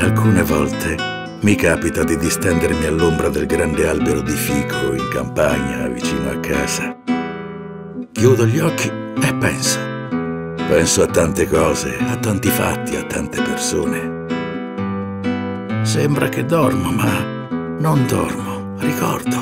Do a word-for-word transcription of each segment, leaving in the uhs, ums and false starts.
Alcune volte mi capita di distendermi all'ombra del grande albero di fico in campagna vicino a casa. Chiudo gli occhi e penso. Penso a tante cose, a tanti fatti, a tante persone. Sembra che dormo, ma non dormo, ricordo.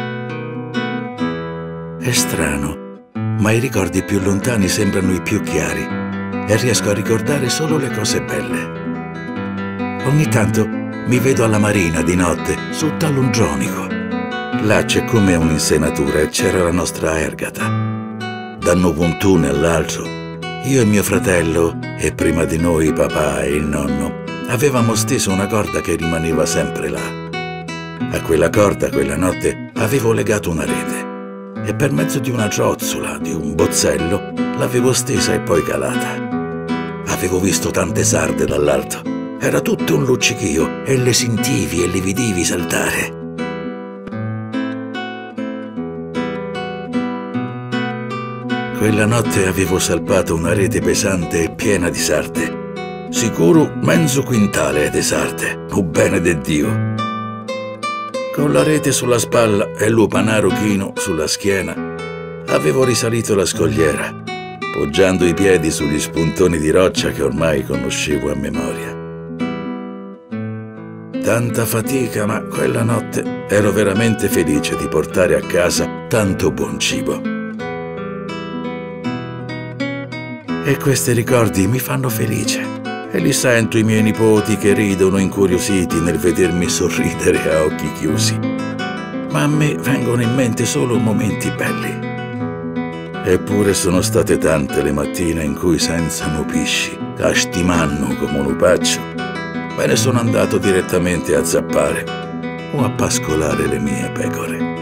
È strano, ma i ricordi più lontani sembrano i più chiari e riesco a ricordare solo le cose belle. Ogni tanto mi vedo alla marina di notte su Talungionico. Là c'è come un'insenatura e c'era la nostra Ergata. Da Nuvuntune all'altro, io e mio fratello, e prima di noi papà e il nonno, avevamo steso una corda che rimaneva sempre là. A quella corda, quella notte, avevo legato una rete e per mezzo di una giozzola, di un bozzello, l'avevo stesa e poi calata. Avevo visto tante sarde dall'alto. Era tutto un luccichio e le sentivi e le vedevi saltare. Quella notte avevo salpato una rete pesante e piena di sarde. Sicuro mezzo quintale di sarde, o bene de Dio. Con la rete sulla spalla e l'upanaro chino sulla schiena, avevo risalito la scogliera, poggiando i piedi sugli spuntoni di roccia che ormai conoscevo a memoria. Tanta fatica, ma quella notte ero veramente felice di portare a casa tanto buon cibo. E questi ricordi mi fanno felice. E li sento i miei nipoti che ridono incuriositi nel vedermi sorridere a occhi chiusi. Ma a me vengono in mente solo momenti belli. Eppure sono state tante le mattine in cui senza nupisci, castimanno come un lupaccio, me ne sono andato direttamente a zappare o a pascolare le mie pecore.